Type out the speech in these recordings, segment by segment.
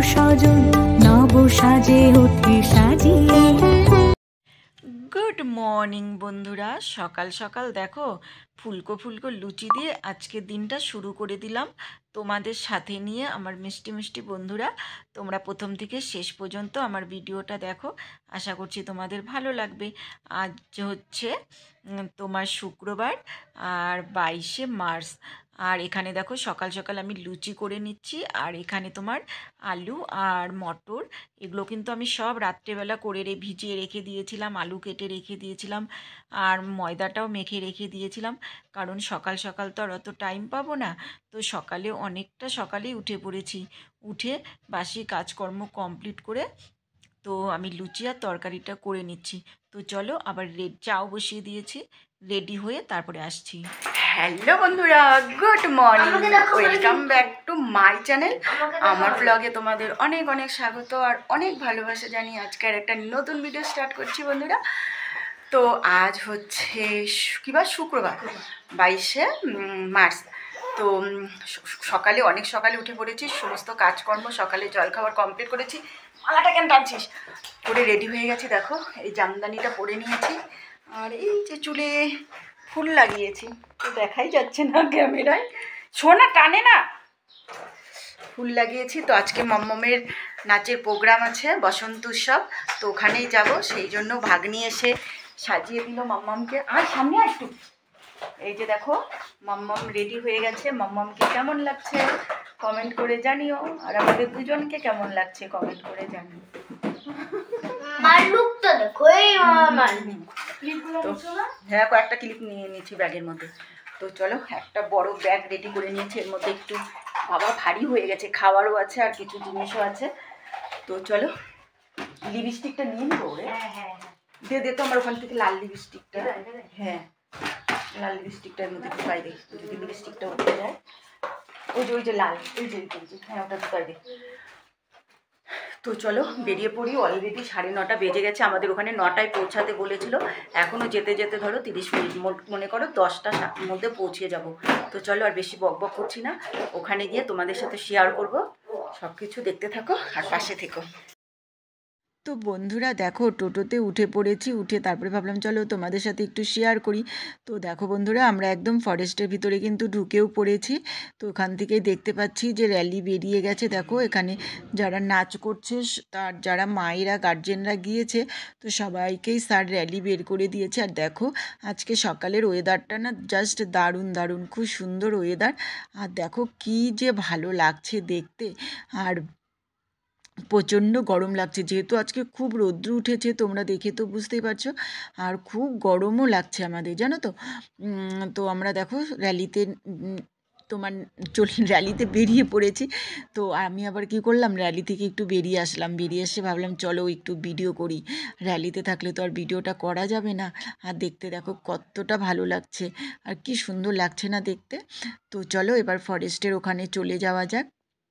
স্বজন নব সাজে ওঠে সাজিয়ে। গুড মর্নিং বন্ধুরা, সকাল সকাল দেখো ফুলকো ফুলকো লুচি দিয়ে আজকের দিনটা শুরু করে দিলাম তোমাদের সাথে নিয়ে। আমার মিষ্টি মিষ্টি বন্ধুরা, তোমরা প্রথম থেকে শেষ পর্যন্ত আমার ভিডিওটা দেখো, আশা করছি তোমাদের ভালো লাগবে। আজ হচ্ছে তোমার শুক্রবার আর 22শে মার্চ। আর এখানে দেখো সকাল সকাল আমি লুচি করে নিচ্ছি। আর এখানে তোমার আলু আর মটর, এগুলো কিন্তু আমি সব রাত্রেবেলা করে ভিজিয়ে রেখে দিয়েছিলাম, আলু কেটে রেখে দিয়েছিলাম আর ময়দাটাও মেখে রেখে দিয়েছিলাম, কারণ সকাল সকাল তো আর অত টাইম পাবো না। তো সকালে অনেকটা সকালেই উঠে পড়েছি, উঠে বাসি কাজকর্ম কমপ্লিট করে তো আমি লুচি আর তরকারিটা করে নিচ্ছি। তো চলো, আবার চাও বসিয়ে দিয়েছি, রেডি হয়ে তারপরে আসছি। হ্যালো বন্ধুরা, good morning, welcome back to my channel. আমার ব্লগে তোমাদের অনেক অনেক স্বাগত আর অনেক ভালোবাসা জানিয়ে আজকের একটা নতুন ভিডিও স্টার্ট করছি বন্ধুরা। তো আজ হচ্ছে কিবার শুক্রবার, 22শে মার্চ। তো সকালে অনেক সকালে উঠে পড়েছি, সমস্ত কাজকর্ম সকালে জলখাবার কমপ্লিট করেছি। মালাটা কেন টানছিস করে রেডি হয়ে গেছি, দেখো এই জামদানিটা পরে নিয়েছি আর এই যে চুলে ফুল লাগিয়েছি, তো দেখাই যাচ্ছে না ক্যামেরায়, শোনা টানে না, ফুল লাগিয়েছি। তো আজকে মম্মমের নাচের প্রোগ্রাম আছে, বসন্ত উৎসব, তো ওখানেই যাব, সেই জন্য ভাগ্নি এসে সাজিয়ে দিল মাম্মামকে। আর সামনে একটু, এই যে দেখো মাম্মাম রেডি হয়ে গেছে। মাম্মামকে কেমন লাগছে কমেন্ট করে জানিও, আর আমাদের দুজনকে কেমন লাগছে কমেন্ট করে জানিও। হ্যাঁ, কয়েকটা ক্লিপ নিয়ে নিয়েছি ব্যাগের মধ্যে। তো চলো, একটা বড় ব্যাগ রেডি করে নিয়েছি, এর মধ্যে একটু বাবা ভারী হয়ে গেছে, খাবারও আছে আর কিছু জিনিসও আছে। তো চলো, লিপস্টিকটা নিয়ে নেবো রে। দিয়ে দে তো আমার ওখান থেকে লাল লিপস্টিকটা। হ্যাঁ, লাল লিপস্টিকটার মধ্যে ঢুকাই দে, যদি লিপস্টিকটা উঠে যায়। ওই যে লাল, এই যে হ্যাঁ, ওটা ঢুকাই দে। তো চলো বেরিয়ে পড়ি, অলরেডি 9:30 বেজে গেছে। আমাদের ওখানে 9টায় পৌঁছাতে বলেছিল, এখনও যেতে যেতে ধরো 30 মিনিট, মনে করো 10টার মধ্যে পৌঁছে যাব। তো চলো আর বেশি বক বক করছি না, ওখানে গিয়ে তোমাদের সাথে শেয়ার করব। সব কিছু দেখতে থাকো আর পাশে থেকো। তো বন্ধুরা দেখো, টোটোতে উঠে পড়েছি, উঠে তারপরে ভাবলাম চলো তোমাদের সাথে একটু শেয়ার করি। তো দেখো বন্ধুরা, আমরা একদম ফরেস্টের ভিতরে কিন্তু ঢুকেও পড়েছি। তো ওখান থেকেই দেখতে পাচ্ছি যে র্যালি বেরিয়ে গেছে। দেখো এখানে যারা নাচ করছে, তার যারা মায়েরা গার্জেনরা গিয়েছে, তো সবাইকেই স্যার র্যালি বের করে দিয়েছে। আর দেখো আজকে সকালের ওয়েদারটা না জাস্ট দারুণ দারুণ, খুব সুন্দর ওয়েদার। আর দেখো কি যে ভালো লাগছে দেখতে, আর প্রচণ্ড গরম লাগছে, যেহেতু আজকে খুব রৌদ্র উঠেছে, তোমরা দেখে তো বুঝতেই পারছো। আর খুব গরমও লাগছে আমাদের, জানো তো। তো আমরা দেখো র্যালিতে তোমার র্যালিতে বেরিয়ে পড়েছি। তো আমি আবার কি করলাম, র্যালি থেকে একটু বেরিয়ে আসলাম, বেরিয়ে এসে ভাবলাম চলো একটু ভিডিও করি। র্যালিতে থাকলে তো আর ভিডিওটা করা যাবে না। আর দেখতে দেখো কতটা ভালো লাগছে, আর কি সুন্দর লাগছে না দেখতে। তো চলো এবার ফরেস্টের ওখানে চলে যাওয়া যাক,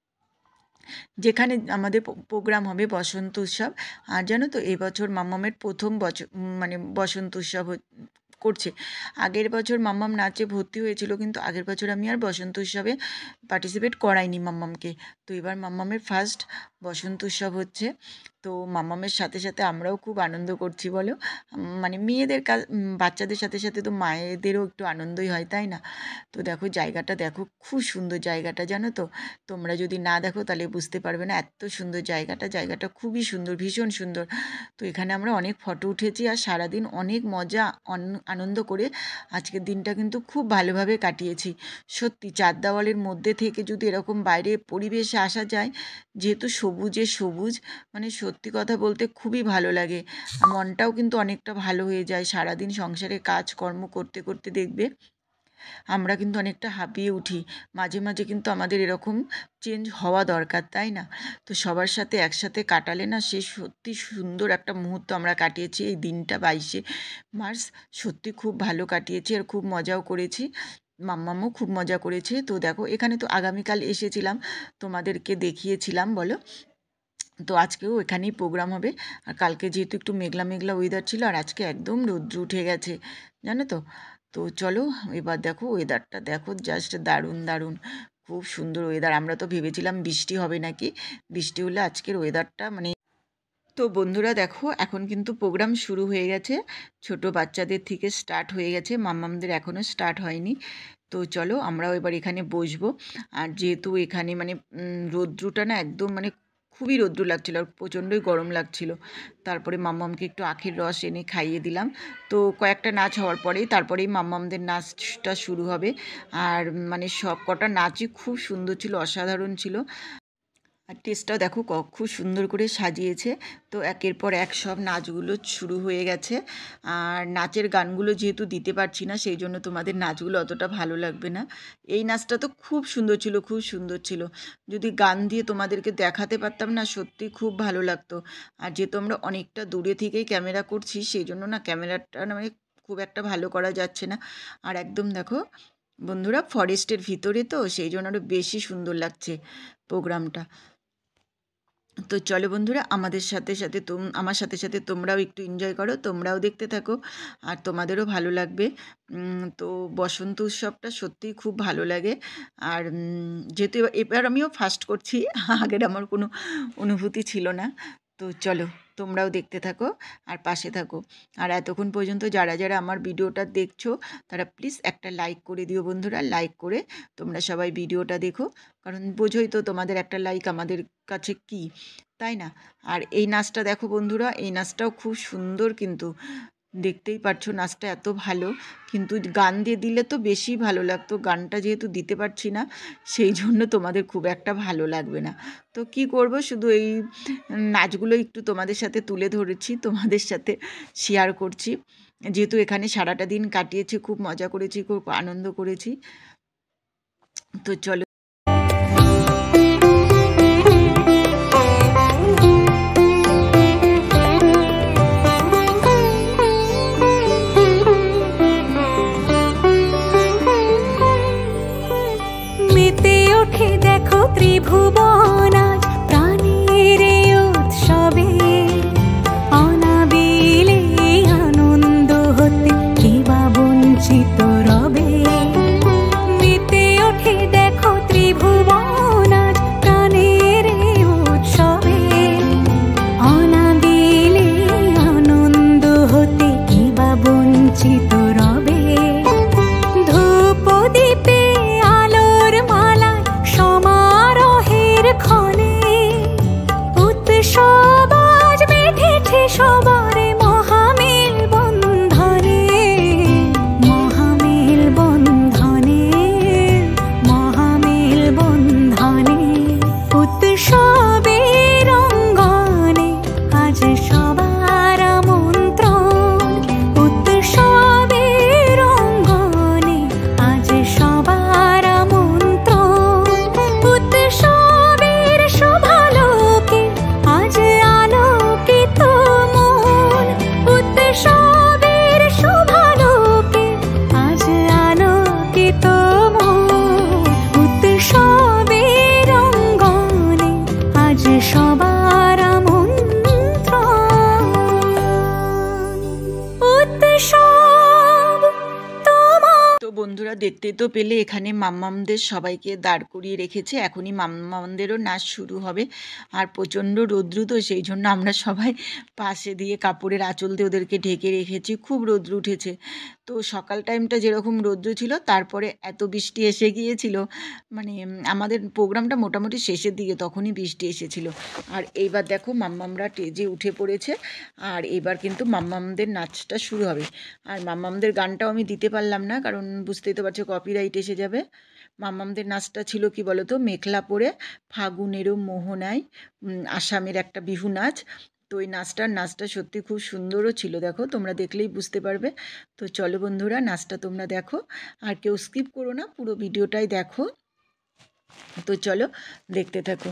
যেখানে আমাদের প্রোগ্রাম হবে বসন্ত উৎসব। আর জানো তো এবছর মাম্মামের প্রথম বছর, মানে বসন্ত উৎসব করছে। আগের বছর মাম্মাম নাচে ভর্তি হয়েছিল, কিন্তু আগের বছর আমি আর বসন্ত উৎসবে পার্টিসিপেট করাইনি মাম্মামকে। তো এবার মাম্মামের ফার্স্ট বসন্ত উৎসব হচ্ছে। তো মাম্মামের সাথে সাথে আমরাও খুব আনন্দ করছি বলো। মানে মেয়েদের বাচ্চাদের সাথে সাথে তো মায়েদেরও একটু আনন্দই হয়, তাই না? তো দেখো জায়গাটা দেখো, খুব সুন্দর জায়গাটা, জানো তো। তোমরা যদি না দেখো তাহলে বুঝতে পারবে না, এত সুন্দর জায়গাটা, জায়গাটা খুবই সুন্দর, ভীষণ সুন্দর। তো এখানে আমরা অনেক ফটো উঠেছি আর সারাদিন অনেক মজা আনন্দ করে আজকের দিনটা কিন্তু খুব ভালোভাবে কাটিয়েছি। সত্যি চার দেওয়ালের মধ্যে থেকে যদি এরকম বাইরে পরিবেশে আসা যায়, যেহেতু সবুজে সবুজ, মানে সত্যি কথা বলতে খুবই ভালো লাগে। মনটাও কিন্তু অনেকটা ভালো হয়ে যায়। সারাদিন সংসারে কাজকর্ম করতে করতে দেখবে আমরা কিন্তু অনেকটা হাঁপিয়ে উঠি। মাঝে মাঝে কিন্তু আমাদের এরকম চেঞ্জ হওয়া দরকার, তাই না? তো সবার সাথে একসাথে কাটালে না, সে সত্যি সুন্দর একটা মুহূর্ত আমরা কাটিয়েছি এই দিনটা, 22শে মার্চ। সত্যি খুব ভালো কাটিয়েছি আর খুব মজাও করেছি, মাম্মামও খুব মজা করেছে। তো দেখো এখানে তো আগামীকাল এসেছিলাম, তোমাদেরকে দেখিয়েছিলাম বলো। তো আজকেও এখানেই প্রোগ্রাম হবে। আর কালকে যেহেতু একটু মেঘলা মেঘলা ওয়েদার ছিল, আর আজকে একদম রৌদ্র উঠে গেছে, জানো তো। তো চলো এবার দেখো ওয়েদারটা দেখো, জাস্ট দারুণ দারুণ, খুব সুন্দর ওয়েদার। আমরা তো ভেবেছিলাম বৃষ্টি হবে নাকি, বৃষ্টি হলে আজকের ওয়েদারটা মানে। তো বন্ধুরা দেখো এখন কিন্তু প্রোগ্রাম শুরু হয়ে গেছে, ছোট বাচ্চাদের থেকে স্টার্ট হয়ে গেছে, মাম্মামদের এখনও স্টার্ট হয়নি। তো চলো আমরাও এবার এখানে বসবো। আর যেহেতু এখানে মানে রৌদ্রটা না একদম মানে খুবই রৌদ্র লাগছিলো আর প্রচণ্ডই গরম লাগছিল। তারপরে মাম্মামকে একটু আখের রস এনে খাইয়ে দিলাম। তো কয়েকটা নাচ হওয়ার তারপরেই মাম্মামদের নাচটা শুরু হবে। আর মানে সব কটা নাচই খুব সুন্দর ছিল, অসাধারণ ছিল। আর টেস্টটাও দেখো খুব সুন্দর করে সাজিয়েছে। তো একের পর এক সব নাচগুলো শুরু হয়ে গেছে। আর নাচের গানগুলো যেহেতু দিতে পারছি না, সেই জন্য তোমাদের নাচগুলো অতটা ভালো লাগবে না। এই নাচটা তো খুব সুন্দর ছিল, খুব সুন্দর ছিল। যদি গান দিয়ে তোমাদেরকে দেখাতে পারতাম না, সত্যি খুব ভালো লাগতো। আর যেহেতু আমরা অনেকটা দূরে থেকেই ক্যামেরা করছি, সেই জন্য না ক্যামেরাটা মানে খুব একটা ভালো করা যাচ্ছে না। আর একদম দেখো বন্ধুরা ফরেস্টের ভিতরে, তো সেই জন্য আরও বেশি সুন্দর লাগছে প্রোগ্রামটা। তো চলো বন্ধুরা আমাদের সাথে সাথে আমার সাথে সাথে তোমরাও একটু এনজয় করো, তোমরাও দেখতে থাকো আর তোমাদেরও ভালো লাগবে। তো বসন্ত উৎসবটা সত্যিই খুব ভালো লাগে। আর যেহেতু এবার আমিও ফার্স্ট করছি, আগের আমার কোনো অনুভূতি ছিল না। তো চলো তোমরাও দেখতে থাকো আর পাশে থাকো। আর এতক্ষণ পর্যন্ত যারা যারা আমার ভিডিওটা দেখছো তারা প্লিজ একটা লাইক করে দিও বন্ধুরা, লাইক করে তোমরা সবাই ভিডিওটা দেখো, কারণ বোঝোই তো তোমাদের একটা লাইক আমাদের কাছে কি, তাই না? আর এই নাচটা দেখো বন্ধুরা, এই নাচটাও খুব সুন্দর, কিন্তু দেখতেই পারছো নাচটা এত ভালো। কিন্তু গান দিয়ে দিলে তো বেশি ভালো লাগতো, গানটা যেহেতু দিতে পারছি না সেই জন্য তোমাদের খুব একটা ভালো লাগবে না। তো কি করব, শুধু এই নাচগুলো একটু তোমাদের সাথে তুলে ধরেছি, তোমাদের সাথে শেয়ার করছি। যেহেতু এখানে সারাটা দিন কাটিয়েছি, খুব মজা করেছি, খুব আনন্দ করেছি। তো চলো ত্রিভুবন আজ প্রাণের উৎসবে, অনাবিলে আনন্দ হতে কে বা বঞ্চিত রবে। মেতে ওঠে দেখো ত্রিভুবন আজ প্রাণের উৎসবে, অনাবিলে আনন্দ হতে কে বা বঞ্চিত রবে। ধূপ দীপে আলোর মালা সমারোহের ক্ষণে, উৎসব আজ বেঁধেছে সবার মহামেল বন্ধনে, মহামেল বন্ধনে, মহামেল বন্ধনে। উৎসবের অঙ্গনে আজ সবার আমন্ত্রণ, উৎসবের অঙ্গনে আজ সবার আমন্ত্রণ। উৎসবের শোভালোকে আজ আলোকিত মন, উৎসবের শোভালোকে আজ আলোকিত মন। উৎসবের অঙ্গনে আজ সবার আমন্ত্রণ। উৎসব তোমার। তো বন্ধুরা দেখতেই তো পেলে এখানে মাম্মামদের সবাইকে দাঁড় করিয়ে রেখেছে, এখনই মাম্মামদেরও নাচ শুরু হবে। আর প্রচণ্ড রৌদ্র, তো সেই জন্য আমরা সবাই পাশে দিয়ে কাপড়ের আঁচল দিয়ে ওদেরকে ঢেকে রেখেছি, খুব রৌদ্র উঠেছে। তো সকাল টাইমটা যেরকম রৌদ্র ছিল, তারপরে এত বৃষ্টি এসে গিয়েছিল, মানে আমাদের প্রোগ্রামটা মোটামুটি শেষের দিকে তখনই বৃষ্টি এসেছিল। আর এইবার দেখো মাম্মামরা স্টেজে উঠে পড়েছে, আর এবার কিন্তু মাম্মামদের নাচটা শুরু হবে। আর মাম্মামদের গানটাও আমি দিতে পারলাম না, কারণ বুঝতেই তো পারছো কপিরাইট এসে যাবে। মাম্মামদের নাচটা ছিল কি বলো তো, মেখলা পরে ফাগুনেরও মোহনায়, আসামের একটা বিহু নাচ। তো ওই নাচটা সত্যি খুব সুন্দরও ছিল, দেখো তোমরা দেখলেই বুঝতে পারবে। তো চলো বন্ধুরা নাচটা তোমরা দেখো, আর কেউ স্কিপ করো না, পুরো ভিডিওটাই দেখো। তো চলো দেখতে থাকো।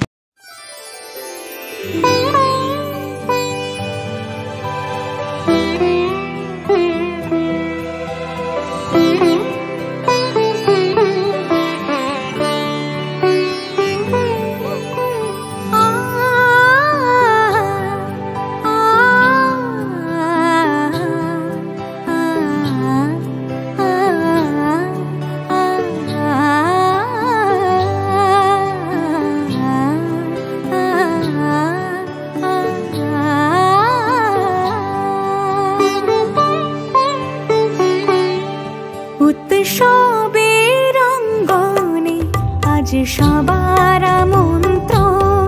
উৎসবের অঙ্গনে আজ সবার আমন্ত্রণ,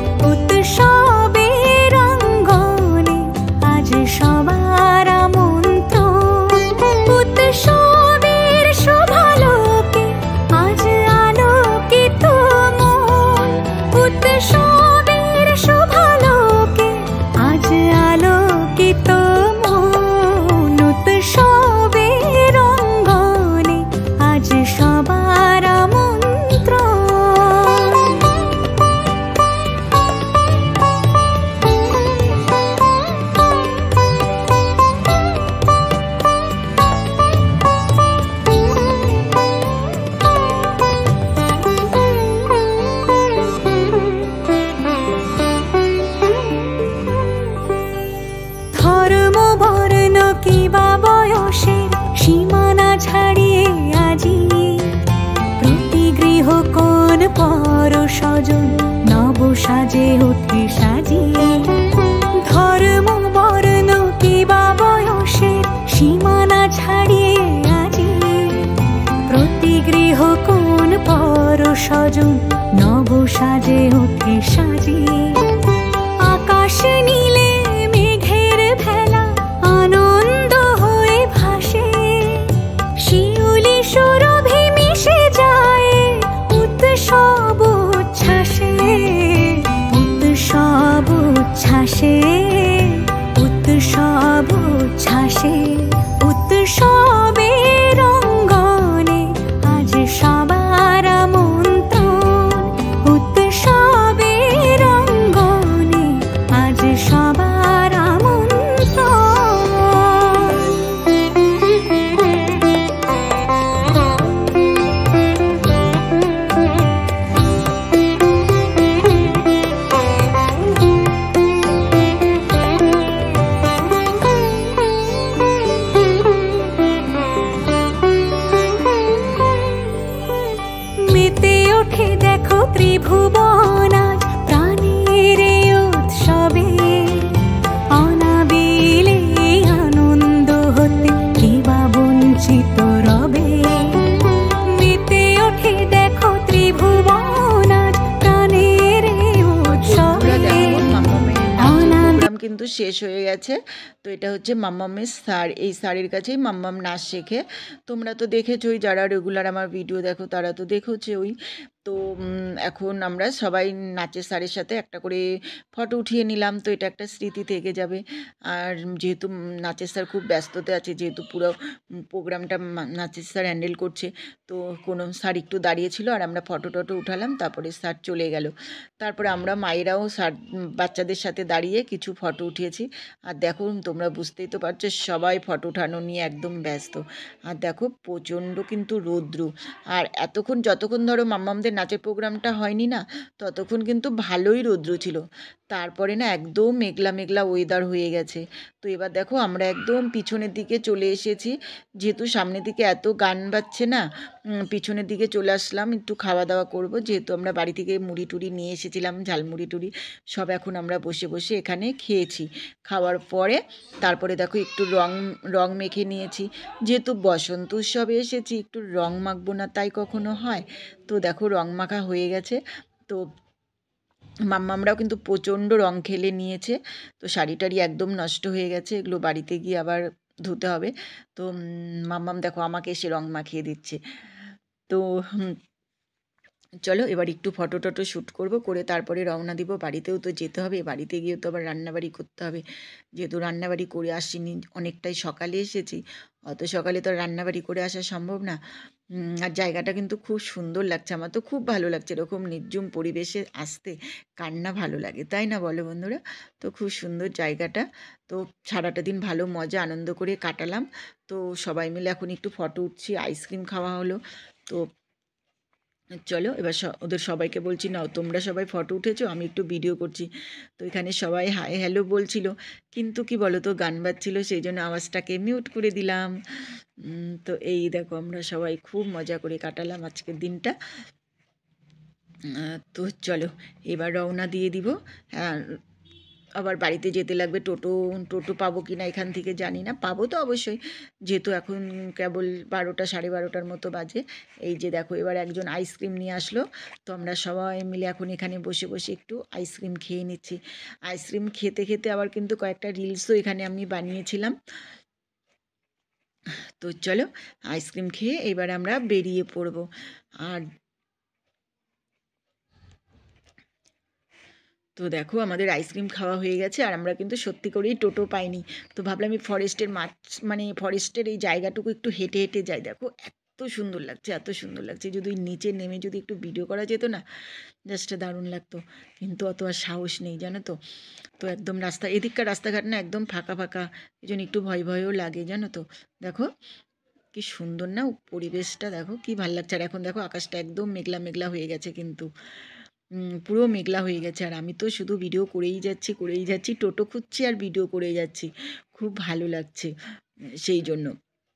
উৎসবের অঙ্গনে আজ সবার আমন্ত্রণ, উৎসবের শোভালোকে আজ আলোকিত মন, উৎসবের শোভালোকে আজ আলোকিত মন, উৎসবের অঙ্গনে আজ সবার আমন্ত্রণ। ধর্ম বর্ণ কিবা বয়সের সীমানা ছাড়িয়ে আজি প্রতি গৃহ কোন পর স্বজন নব সাজে ওঠে সাজিয়ে। ধর্ম বর্ণ কিবা বয়সের সীমানা ছাড়িয়ে আজি প্রতি গৃহ কোন পর স্বজন নব সাজে ওঠে সাজিয়ে। আকাশ নীলে মেঘের ভেলা আনন্দ হয়ে ভাসে, শিউলি সুরভি মিশে যায় উৎসব উচ্ছ্বাসে, উৎসব উচ্ছ্বাসে, উৎসব উচ্ছ্বাসে, উৎসবের অঙ্গনে আজ সবার আমন্ত্রণ, উৎসবের অঙ্গনে আজ সবার আমন্ত্রণ। মেতে ওঠে দেখো ত্রিভুবন আজ প্রাণের এই উৎসবে, অনাবিলে আনন্দ হতে কিবা বঞ্চিত রবে। মেতে ওঠে দেখো ত্রিভুবন আজ প্রাণের এই উৎসবে, প্রোগ্রাম কিন্তু শেষ হয়ে গেছে। তো এটা হচ্ছে মাম্মামের স্যার, এই স্যারের কাছেই মাম্মাম নাচ শেখে। তোমরা তো দেখেছোই, যারা রেগুলার আমার ভিডিও দেখো তারা তো দেখেছোই। তো এখন আমরা সবাই নাচের স্যারের সাথে একটা করে ফটো উঠিয়ে নিলাম, তো এটা একটা স্মৃতি থেকে যাবে। আর যেহেতু নাচের স্যার খুব ব্যস্ততে আছে, যেহেতু পুরো প্রোগ্রামটা নাচের স্যার হ্যান্ডেল করছে, তো কোনো স্যার একটু দাঁড়িয়েছিল আর আমরা ফটো টটো উঠালাম, তারপরে স্যার চলে গেল। তারপরে আমরা মায়েরাও স্যার বাচ্চাদের সাথে দাঁড়িয়ে কিছু ফটো উঠিয়েছি। আর দেখো তোমরা বুঝতেই তো পারছো, সবাই ফটো উঠানো নিয়ে একদম ব্যস্ত। আর দেখো প্রচণ্ড কিন্তু রৌদ্র, আর এতক্ষণ যতক্ষণ ধরো মাম্মামদের নাচের প্রোগ্রামটা হয়নি না, ততক্ষণ কিন্তু ভালোই রৌদ্র ছিল। তারপরে না একদম মেঘলা মেঘলা ওয়েদার হয়ে গেছে। তো এবার দেখো আমরা একদম পিছনের দিকে চলে এসেছি, যেহেতু সামনের দিকে এত গান বাজছে না, পিছনের দিকে চলে আসলাম একটু খাওয়া দাওয়া করব। যেহেতু আমরা বাড়ি থেকে মুড়ি টুড়ি নিয়ে এসেছিলাম, ঝালমুড়ি টুড়ি সব এখন আমরা বসে বসে এখানে খেয়েছি। খাওয়ার পরে তারপরে দেখো একটু রং মেখে নিয়েছি, যেহেতু বসন্ত উৎসবে এসেছি, একটু রং মাখবো না তাই কখনো হয়। তো দেখো রং মাখা হয়ে গেছে। তো মাম্মামরাও কিন্তু প্রচণ্ড রং খেলে নিয়েছে। তো শাড়ি টাড়ি একদম নষ্ট হয়ে গেছে, এগুলো বাড়িতে গিয়ে আবার ধুতে হবে। তো মাম্মাম দেখো আমাকে এসে রং মাখিয়ে দিচ্ছে। তো চলো এবার একটু ফটো টটো শ্যুট করবো, করে তারপরে রওনা দিব। বাড়িতেও তো যেতে হবে, বাড়িতে গিয়ে তো আবার রান্নাবাড়ি করতে হবে। যেহেতু রান্নাবাড়ি করে আসিনি, অনেকটাই সকালে এসেছি, অত সকালে তো রান্নাবাড়ি করে আসা সম্ভব না। আর জায়গাটা কিন্তু খুব সুন্দর লাগছে, আমার তো খুব ভালো লাগছে এরকম নির্জুম পরিবেশে আসতে। কার না ভালো লাগে, তাই না বলো বন্ধুরা? তো খুব সুন্দর জায়গাটা। তো সারাটা দিন ভালো মজা আনন্দ করে কাটালাম। তো সবাই মিলে এখন একটু ফটো উঠছি, আইসক্রিম খাওয়া হলো। তো চলো এবার ওদের সবাইকে বলছি, নাও তোমরা সবাই ফটো উঠেছো, আমি একটু ভিডিও করছি। তো এখানে সবাই হাই হ্যালো বলছিল, কিন্তু কি বলো তো গান বাজছিল, সেই জন্য আওয়াজটাকে মিউট করে দিলাম। তো এই দেখো আমরা সবাই খুব মজা করে কাটালাম আজকের দিনটা। তো চলো এবার রওনা দিয়ে দিব। আবার বাড়িতে যেতে লাগবে। টোটো টোটো পাবো কি না এখান থেকে জানি না, পাবো তো অবশ্যই, যেহেতু এখন কেবল 12টা 12:30টার মতো বাজে। এই যে দেখো এবার একজন আইসক্রিম নিয়ে আসলো, তো আমরা সবাই মিলে এখন এখানে বসে বসে একটু আইসক্রিম খেয়ে নিচ্ছি। আইসক্রিম খেতে খেতে আবার কিন্তু কয়েকটা রিলসও এখানে আমি বানিয়েছিলাম। তো চলো আইসক্রিম খেয়ে এবার আমরা বেরিয়ে পড়বো। আর তো দেখো আমাদের আইসক্রিম খাওয়া হয়ে গেছে, আর আমরা কিন্তু সত্যি করেই টোটো পাইনি। তো ভাবলাম এই ফরেস্টের মানে ফরেস্টের এই জায়গাটুকু একটু হেঁটে হেঁটে যাই। দেখো এত সুন্দর লাগছে, এত সুন্দর লাগছে, যদি নিচে নেমে যদি একটু ভিডিও করা যেত না, জাস্ট দারুণ লাগতো, কিন্তু অত আর সাহস নেই জানো তো। তো একদম এদিককার রাস্তাঘাট না একদম ফাঁকা ফাঁকা, এই জন্য একটু ভয় ভয়ও লাগে জানো তো। দেখো কি সুন্দর না পরিবেশটা, দেখো কি ভাল লাগছে। আর এখন দেখো আকাশটা একদম মেঘলা মেঘলা হয়ে গেছে, কিন্তু পুরো মেঘলা হয়ে গেছে। আর আমি তো শুধু ভিডিও করেই যাচ্ছি, টোটো খুঁজছি আর ভিডিও করেই যাচ্ছি, খুব ভালো লাগছে সেই জন্য।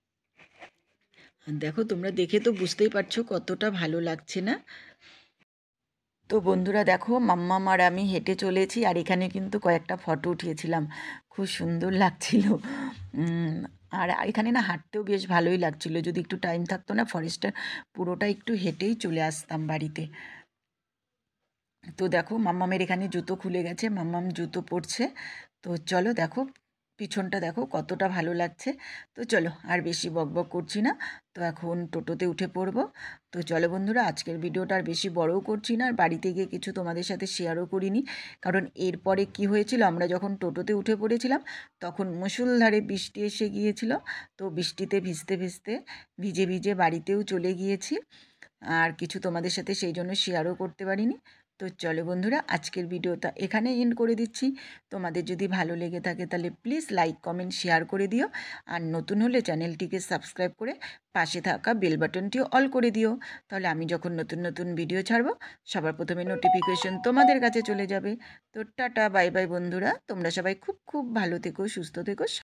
দেখো তোমরা দেখে তো বুঝতেই পারছো কতটা ভালো লাগছে না। তো বন্ধুরা দেখো মাম্মাম আর আমি হেঁটে চলেছি, আর এখানে কিন্তু কয়েকটা ফটো উঠিয়েছিলাম, খুব সুন্দর লাগছিল। আর এখানে না হাঁটতেও বেশ ভালোই লাগছিল, যদি একটু টাইম থাকতো না ফরেস্টটা পুরোটা একটু হেঁটেই চলে আসতাম বাড়িতে। তো দেখো মাম্মামের এখানে জুতো খুলে গেছে, মাম্মাম জুতো পরছে। তো চলো দেখো পিছনটা দেখো কতটা ভালো লাগছে। তো চলো আর বেশি বকবক করছি না, তো এখন টোটোতে উঠে পড়বো। তো চলো বন্ধুরা আজকের ভিডিওটা আর বেশি বড়ও করছি না, আর বাড়িতে গিয়ে কিছু তোমাদের সাথে শেয়ারও করিনি, কারণ এরপরে কি হয়েছিল, আমরা যখন টোটোতে উঠে পড়েছিলাম তখন মুষলধারে বৃষ্টি এসে গিয়েছিল। তো বৃষ্টিতে ভিজতে ভিজতে ভিজে ভিজে বাড়িতেও চলে গিয়েছি, আর কিছু তোমাদের সাথে সেই জন্য শেয়ারও করতে পারিনি। তো চলো বন্ধুরা আজকের ভিডিওটা এখানে এন্ড করে দিচ্ছি। তোমাদের যদি ভালো লেগে থাকে তাহলে প্লিজ লাইক কমেন্ট শেয়ার করে দিও, আর নতুন হলে চ্যানেলটিকে সাবস্ক্রাইব করে পাশে থাকা বেল বাটনটিও অল করে দিও, তাহলে আমি যখন নতুন নতুন ভিডিও ছাড়বো সবার প্রথমে নোটিফিকেশন তোমাদের কাছে চলে যাবে। তো টাটা বাই বাই বন্ধুরা, তোমরা সবাই খুব খুব ভালো থেকো, সুস্থ থেকো।